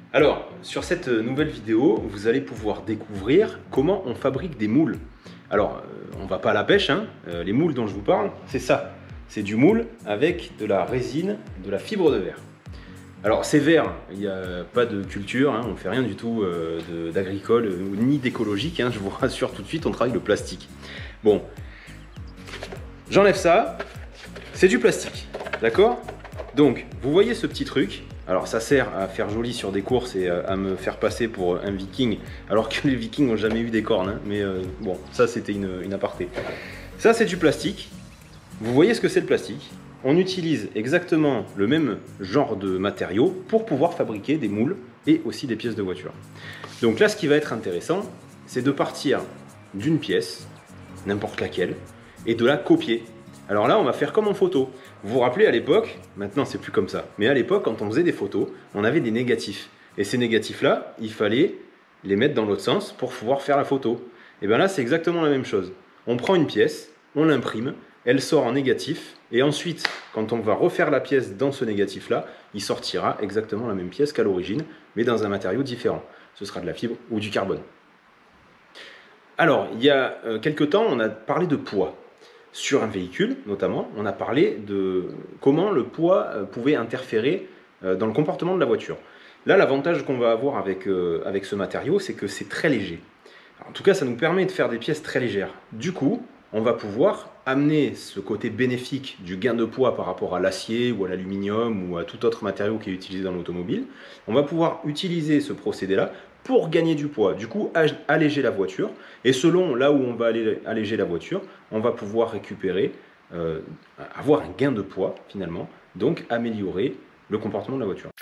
Alors, sur cette nouvelle vidéo, vous allez pouvoir découvrir comment on fabrique des moules. Alors, on va pas à la pêche, hein. Les moules dont je vous parle, c'est ça. C'est du moule avec de la résine, de la fibre de verre. Alors, c'est vert, il n'y a pas de culture, hein, on ne fait rien du tout d'agricole ni d'écologique, hein, je vous rassure tout de suite, on travaille le plastique. Bon, j'enlève ça, c'est du plastique, d'accord? Donc, vous voyez ce petit truc? Alors ça sert à faire joli sur des courses et à me faire passer pour un viking, alors que les vikings n'ont jamais eu des cornes, hein. Mais bon, ça c'était une aparté. Ça c'est du plastique, vous voyez ce que c'est le plastique? On utilise exactement le même genre de matériaux pour pouvoir fabriquer des moules et aussi des pièces de voiture. Donc là ce qui va être intéressant, c'est de partir d'une pièce, n'importe laquelle, et de la copier. Alors là on va faire comme en photo. Vous vous rappelez à l'époque, maintenant c'est plus comme ça, mais à l'époque quand on faisait des photos, on avait des négatifs. Et ces négatifs là, il fallait les mettre dans l'autre sens pour pouvoir faire la photo. Et bien là c'est exactement la même chose. On prend une pièce, on l'imprime, elle sort en négatif, et ensuite quand on va refaire la pièce dans ce négatif là, il sortira exactement la même pièce qu'à l'origine, mais dans un matériau différent. Ce sera de la fibre ou du carbone. Alors il y a quelques temps on a parlé de poids. Sur un véhicule, notamment, on a parlé de comment le poids pouvait interférer dans le comportement de la voiture. Là, l'avantage qu'on va avoir avec ce matériau, c'est que c'est très léger. Alors, en tout cas, ça nous permet de faire des pièces très légères. Du coup, on va pouvoir amener ce côté bénéfique du gain de poids par rapport à l'acier ou à l'aluminium ou à tout autre matériau qui est utilisé dans l'automobile. On va pouvoir utiliser ce procédé-là pour gagner du poids, du coup alléger la voiture, et selon là où on va alléger la voiture, on va pouvoir récupérer, avoir un gain de poids finalement, donc améliorer le comportement de la voiture.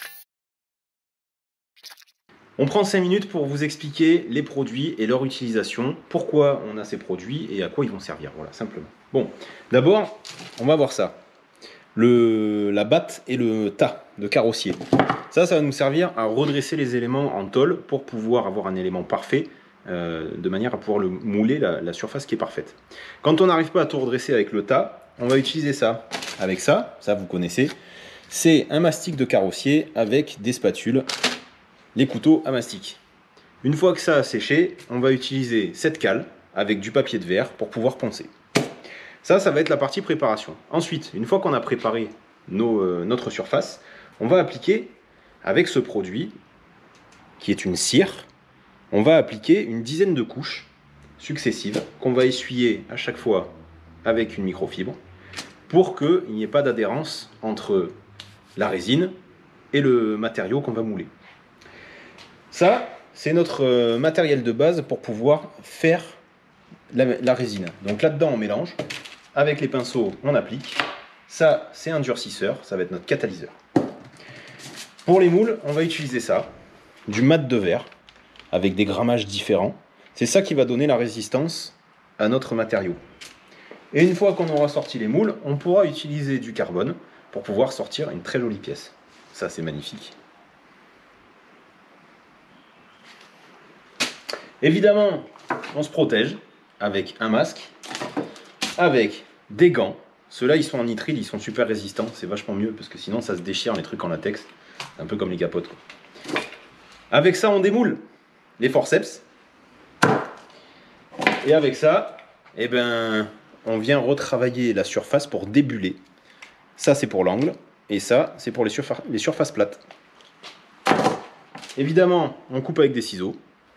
On prend 5 minutes pour vous expliquer les produits et leur utilisation, pourquoi on a ces produits et à quoi ils vont servir, voilà, simplement. Bon, d'abord, on va voir ça. La batte et le tas de carrossier. Ça va nous servir à redresser les éléments en tôle pour pouvoir avoir un élément parfait, de manière à pouvoir le mouler la surface qui est parfaite. Quand on n'arrive pas à tout redresser avec le tas, on va utiliser ça. Avec ça vous connaissez, c'est un mastic de carrossier avec des spatules, les couteaux à mastic. Une fois que ça a séché, on va utiliser cette cale avec du papier de verre pour pouvoir poncer. Ça va être la partie préparation. Ensuite, une fois qu'on a préparé notre surface, on va appliquer avec ce produit, qui est une cire, on va appliquer une dizaine de couches successives qu'on va essuyer à chaque fois avec une microfibre pour qu'il n'y ait pas d'adhérence entre la résine et le matériau qu'on va mouler. Ça, c'est notre matériel de base pour pouvoir faire la résine. Donc là-dedans, on mélange. Avec les pinceaux, on applique. Ça, c'est un durcisseur, ça va être notre catalyseur. Pour les moules, on va utiliser ça, du mat de verre, avec des grammages différents. C'est ça qui va donner la résistance à notre matériau. Et une fois qu'on aura sorti les moules, on pourra utiliser du carbone pour pouvoir sortir une très jolie pièce. Ça, c'est magnifique. Évidemment, on se protège avec un masque, avec des gants. Ceux-là, ils sont en nitrile, ils sont super résistants. C'est vachement mieux parce que sinon, ça se déchire les trucs en latex. C'est un peu comme les capotes, quoi. Avec ça, on démoule les forceps. Et avec ça, eh ben, on vient retravailler la surface pour débuller. Ça, c'est pour l'angle. Et ça, c'est pour les surfaces plates. Évidemment, on coupe avec des ciseaux.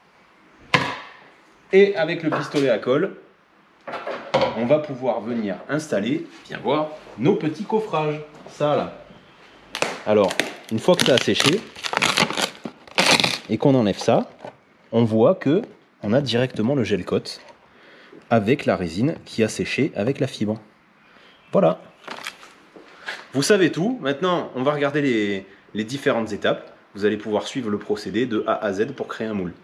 Et avec le pistolet à colle, on va pouvoir venir installer, viens voir, nos petits coffrages. Ça là. Alors, une fois que ça a séché et qu'on enlève ça, on voit que on a directement le gel coat avec la résine qui a séché avec la fibre. Voilà. Vous savez tout. Maintenant, on va regarder les différentes étapes. Vous allez pouvoir suivre le procédé de A à Z pour créer un moule.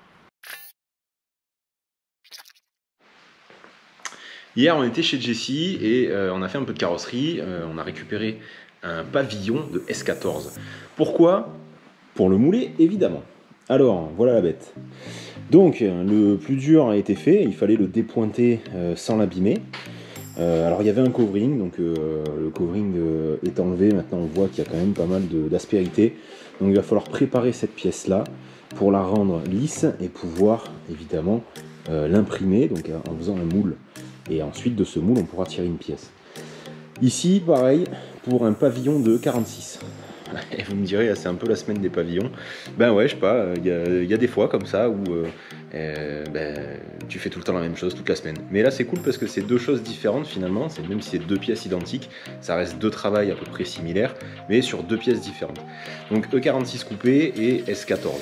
Hier, on était chez Jessie et on a fait un peu de carrosserie. On a récupéré un pavillon de S14. Pourquoi? Pour le mouler, évidemment. Alors, voilà la bête. Donc, le plus dur a été fait. Il fallait le dépointer sans l'abîmer. Alors il y avait un covering, donc le covering est enlevé, maintenant on voit qu'il y a quand même pas mal d'aspérité. Donc il va falloir préparer cette pièce-là pour la rendre lisse et pouvoir évidemment l'imprimer, donc en faisant un moule. Et ensuite de ce moule on pourra tirer une pièce. Ici pareil pour un pavillon de 46. Et vous me direz, c'est un peu la semaine des pavillons. Ben ouais, je sais pas, il y a des fois comme ça où tu fais tout le temps la même chose toute la semaine. Mais là c'est cool parce que c'est deux choses différentes finalement, même si c'est deux pièces identiques, ça reste deux travails à peu près similaires, mais sur deux pièces différentes. Donc E46 coupé et S14.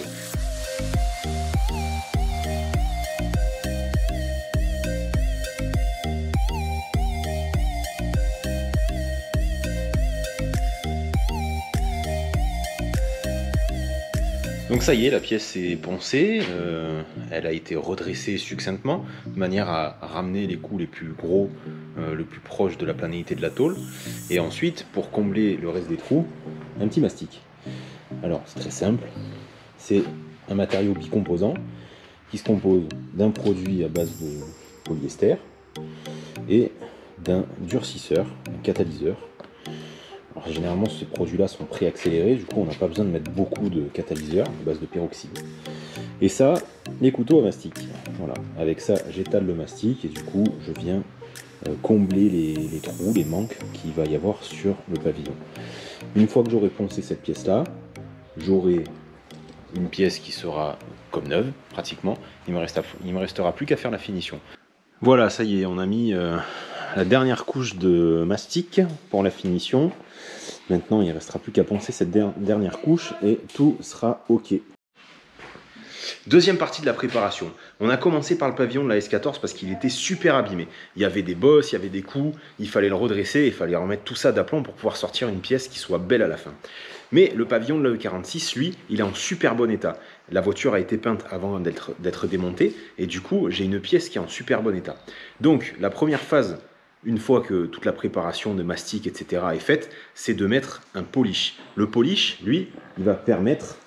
Donc ça y est, la pièce est poncée, elle a été redressée succinctement, de manière à ramener les coups les plus gros, le plus proche de la planéité de la tôle. Et ensuite, pour combler le reste des trous, un petit mastic. Alors c'est très simple, c'est un matériau bicomposant qui se compose d'un produit à base de polyester et d'un durcisseur, un catalyseur. Alors, généralement, ces produits-là sont préaccélérés, du coup, on n'a pas besoin de mettre beaucoup de catalyseurs à base de peroxyde. Et ça, les couteaux à mastic. Voilà, avec ça, j'étale le mastic et du coup, je viens combler les trous, les manques qu'il va y avoir sur le pavillon. Une fois que j'aurai poncé cette pièce-là, j'aurai une pièce qui sera comme neuve, pratiquement. Il me restera plus qu'à faire la finition. Voilà, ça y est, on a mis la dernière couche de mastic pour la finition. Maintenant, il ne restera plus qu'à poncer cette dernière couche et tout sera OK. Deuxième partie de la préparation. On a commencé par le pavillon de la S14 parce qu'il était super abîmé. Il y avait des bosses, il y avait des coups, il fallait le redresser, il fallait remettre tout ça d'aplomb pour pouvoir sortir une pièce qui soit belle à la fin. Mais le pavillon de la E46, lui, il est en super bon état. La voiture a été peinte avant d'être démontée et du coup, j'ai une pièce qui est en super bon état. Donc, la première phase, une fois que toute la préparation de mastic, etc. est faite, c'est de mettre un polish. Le polish, lui, il va permettre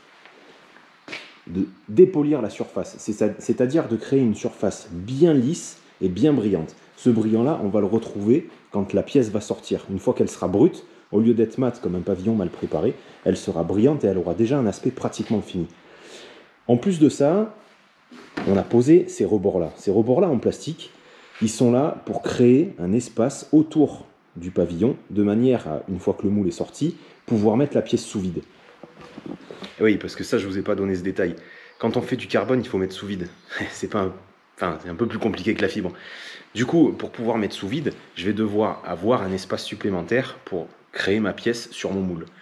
de dépolir la surface, c'est-à-dire de créer une surface bien lisse et bien brillante. Ce brillant-là, on va le retrouver quand la pièce va sortir. Une fois qu'elle sera brute, au lieu d'être mate comme un pavillon mal préparé, elle sera brillante et elle aura déjà un aspect pratiquement fini. En plus de ça, on a posé ces rebords-là. Ces rebords-là en plastique, ils sont là pour créer un espace autour du pavillon, de manière à, une fois que le moule est sorti, pouvoir mettre la pièce sous vide. Oui, parce que ça, je ne vous ai pas donné ce détail. Quand on fait du carbone, il faut mettre sous vide. C'est un peu plus compliqué que la fibre. Du coup, pour pouvoir mettre sous vide, je vais devoir avoir un espace supplémentaire pour créer ma pièce sur mon moule.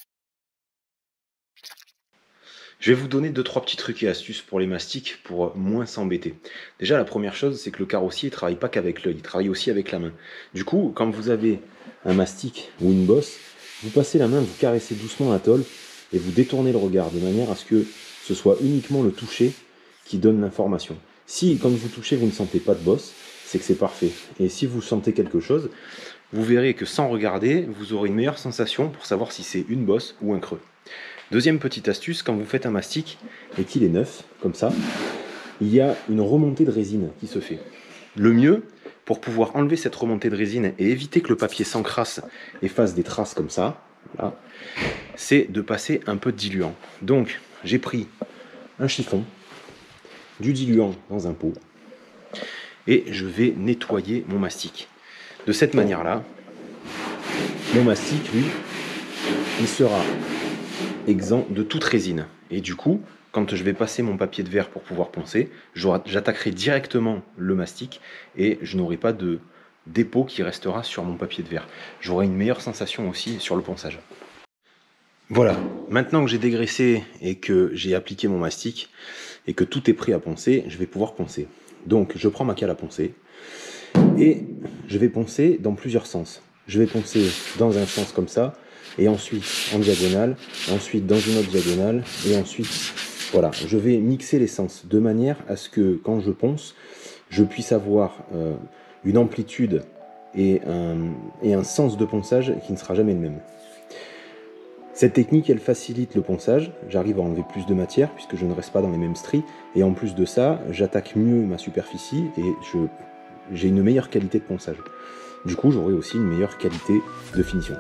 Je vais vous donner 2-3 petits trucs et astuces pour les mastiques pour moins s'embêter. Déjà, la première chose, c'est que le carrossier ne travaille pas qu'avec l'œil, il travaille aussi avec la main. Du coup, quand vous avez un mastic ou une bosse, vous passez la main, vous caressez doucement la tôle et vous détournez le regard de manière à ce que ce soit uniquement le toucher qui donne l'information. Si, quand vous touchez, vous ne sentez pas de bosse, c'est que c'est parfait. Et si vous sentez quelque chose, vous verrez que sans regarder, vous aurez une meilleure sensation pour savoir si c'est une bosse ou un creux. Deuxième petite astuce, quand vous faites un mastic et qu'il est neuf, comme ça, il y a une remontée de résine qui se fait. Le mieux, pour pouvoir enlever cette remontée de résine et éviter que le papier s'encrasse et fasse des traces comme ça, voilà, c'est de passer un peu de diluant. Donc, j'ai pris un chiffon, du diluant dans un pot, et je vais nettoyer mon mastic. De cette manière-là, mon mastic, lui, il sera exempt de toute résine. Et du coup, quand je vais passer mon papier de verre pour pouvoir poncer, j'attaquerai directement le mastic et je n'aurai pas de dépôt qui restera sur mon papier de verre. J'aurai une meilleure sensation aussi sur le ponçage. Voilà, maintenant que j'ai dégraissé et que j'ai appliqué mon mastic et que tout est prêt à poncer, je vais pouvoir poncer. Donc je prends ma cale à poncer et je vais poncer dans plusieurs sens. Je vais poncer dans un sens comme ça, et ensuite en diagonale, ensuite dans une autre diagonale, et ensuite, voilà, je vais mixer les sens de manière à ce que quand je ponce, je puisse avoir une amplitude et un sens de ponçage qui ne sera jamais le même. Cette technique, elle facilite le ponçage, j'arrive à enlever plus de matière puisque je ne reste pas dans les mêmes stries, et en plus de ça, j'attaque mieux ma superficie et j'ai une meilleure qualité de ponçage. Du coup, j'aurai aussi une meilleure qualité de finition.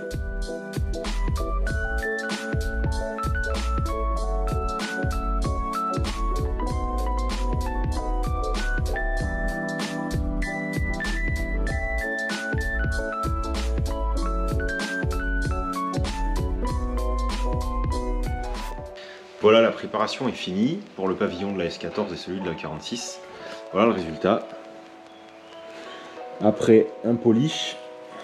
Voilà, la préparation est finie pour le pavillon de la S14 et celui de la 46. Voilà le résultat. Après un polish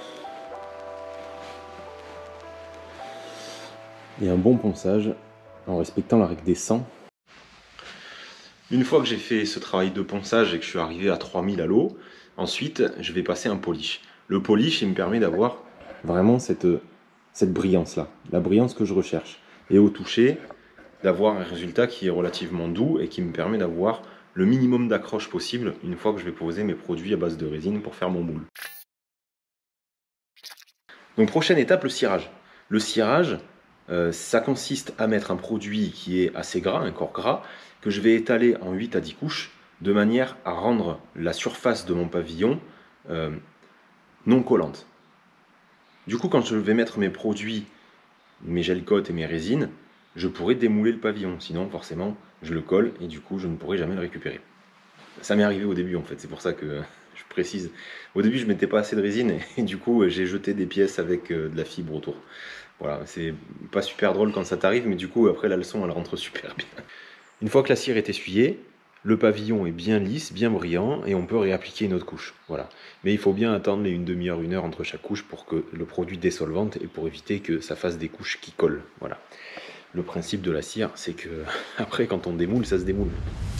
et un bon ponçage en respectant la règle des 100. Une fois que j'ai fait ce travail de ponçage et que je suis arrivé à 3000 à l'eau, ensuite je vais passer un polish. Le polish, il me permet d'avoir vraiment cette brillance là, la brillance que je recherche. Et au toucher, d'avoir un résultat qui est relativement doux et qui me permet d'avoir le minimum d'accroche possible une fois que je vais poser mes produits à base de résine pour faire mon moule. Donc prochaine étape, le cirage. Le cirage, ça consiste à mettre un produit qui est assez gras, un corps gras, que je vais étaler en 8 à 10 couches de manière à rendre la surface de mon pavillon non collante. Du coup, quand je vais mettre mes produits, mes gel coats et mes résines, je pourrais démouler le pavillon, sinon forcément je le colle et du coup je ne pourrai jamais le récupérer. Ça m'est arrivé au début en fait, c'est pour ça que je précise. Au début je mettais pas assez de résine et du coup j'ai jeté des pièces avec de la fibre autour. Voilà, c'est pas super drôle quand ça t'arrive, mais du coup après la leçon elle rentre super bien. Une fois que la cire est essuyée, le pavillon est bien lisse, bien brillant et on peut réappliquer une autre couche. Voilà. Mais il faut bien attendre les une demi-heure, 1 heure entre chaque couche pour que le produit désolvante et pour éviter que ça fasse des couches qui collent. Voilà. Le principe de la cire, c'est que après quand on démoule, ça se démoule.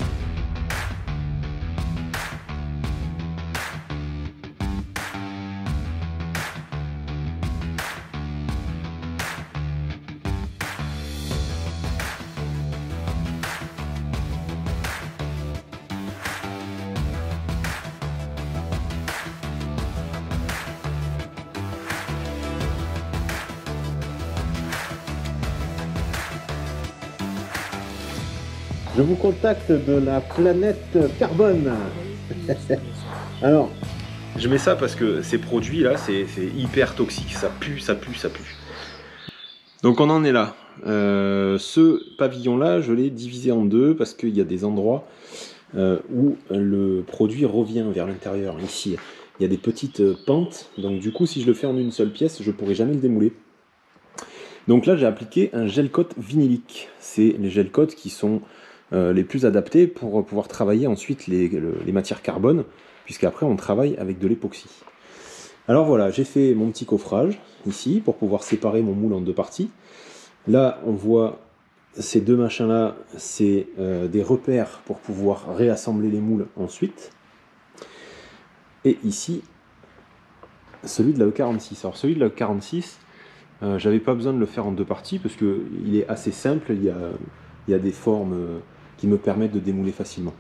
Je vous contacte de la planète carbone. Alors, je mets ça parce que ces produits là, c'est hyper toxique. Ça pue, ça pue, ça pue. Donc on en est là. Ce pavillon là, je l'ai divisé en deux parce qu'il y a des endroits où le produit revient vers l'intérieur. Ici, il y a des petites pentes. Donc du coup, si je le fais en une seule pièce, je ne pourrai jamais le démouler. Donc là, j'ai appliqué un gel coat vinylique. C'est les gel coats qui sont les plus adaptés pour pouvoir travailler ensuite les matières carbone, puisqu'après on travaille avec de l'époxy. Alors voilà, j'ai fait mon petit coffrage ici pour pouvoir séparer mon moule en deux parties. Là, on voit ces deux machins là, c'est des repères pour pouvoir réassembler les moules ensuite. Et ici, celui de la E46. Alors celui de la E46, j'avais pas besoin de le faire en deux parties parce qu'il est assez simple, il y a des formes qui me permettent de démouler facilement.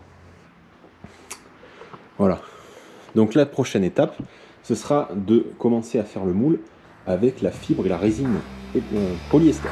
Voilà. Donc la prochaine étape, ce sera de commencer à faire le moule avec la fibre et la résine et polyester.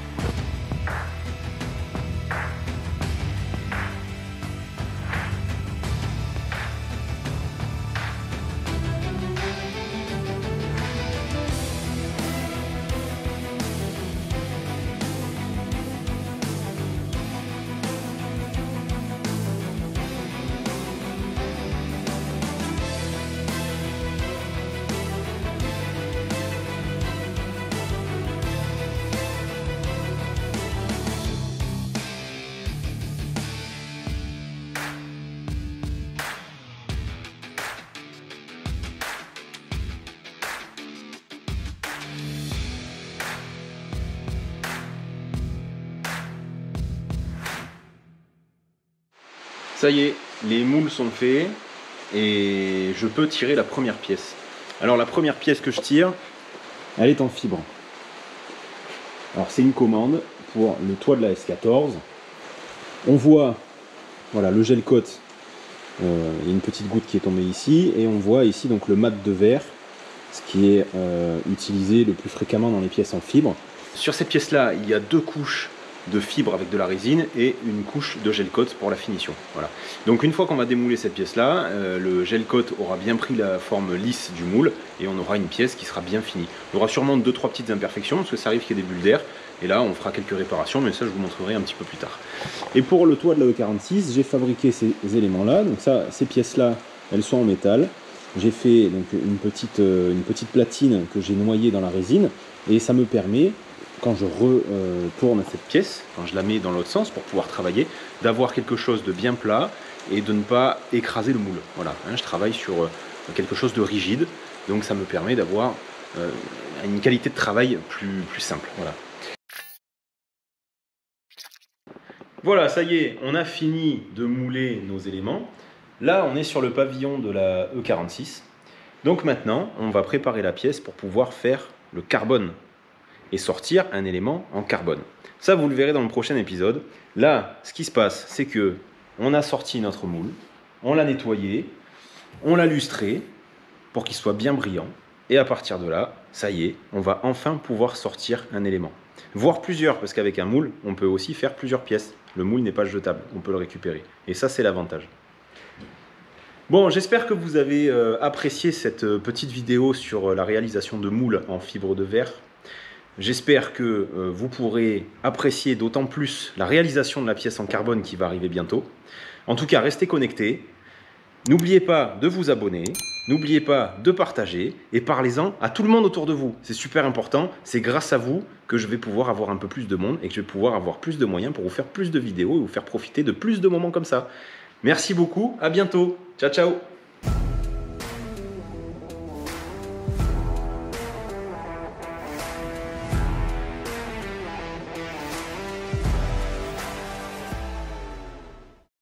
Ça y est, les moules sont faits et je peux tirer la première pièce. Alors la première pièce que je tire, elle est en fibre. Alors c'est une commande pour le toit de la S14. On voit, voilà, le gel coat, il y a une petite goutte qui est tombée ici, et on voit ici donc le mat de verre, ce qui est utilisé le plus fréquemment dans les pièces en fibre. Sur cette pièce là, il y a deux couches de fibre avec de la résine et une couche de gel coat pour la finition. Voilà. Donc une fois qu'on va démouler cette pièce-là, le gel coat aura bien pris la forme lisse du moule et on aura une pièce qui sera bien finie. Il y aura sûrement 2-3 petites imperfections parce que ça arrive qu'il y ait des bulles d'air. Et là, on fera quelques réparations, mais ça, je vous montrerai un petit peu plus tard. Et pour le toit de la E46, j'ai fabriqué ces éléments-là. Donc ça, ces pièces-là, elles sont en métal. J'ai fait donc une petite platine que j'ai noyée dans la résine. Et ça me permet, quand je retourne cette pièce, quand je la mets dans l'autre sens pour pouvoir travailler, d'avoir quelque chose de bien plat et de ne pas écraser le moule. Voilà, hein, je travaille sur quelque chose de rigide. Donc ça me permet d'avoir une qualité de travail plus simple. Voilà. Voilà, ça y est, on a fini de mouler nos éléments. Là, on est sur le pavillon de la E46. Donc maintenant, on va préparer la pièce pour pouvoir faire le carbone et sortir un élément en carbone. Ça, vous le verrez dans le prochain épisode. Là, ce qui se passe, c'est que on a sorti notre moule, on l'a nettoyé, on l'a lustré pour qu'il soit bien brillant. Et à partir de là, ça y est, on va enfin pouvoir sortir un élément. Voire plusieurs, parce qu'avec un moule, on peut aussi faire plusieurs pièces. Le moule n'est pas jetable, on peut le récupérer. Et ça, c'est l'avantage. Bon, j'espère que vous avez apprécié cette petite vidéo sur la réalisation de moules en fibre de verre. J'espère que vous pourrez apprécier d'autant plus la réalisation de la pièce en carbone qui va arriver bientôt. En tout cas, restez connectés. N'oubliez pas de vous abonner, n'oubliez pas de partager et parlez-en à tout le monde autour de vous. C'est super important, c'est grâce à vous que je vais pouvoir avoir un peu plus de monde et que je vais pouvoir avoir plus de moyens pour vous faire plus de vidéos et vous faire profiter de plus de moments comme ça. Merci beaucoup, à bientôt, ciao ciao.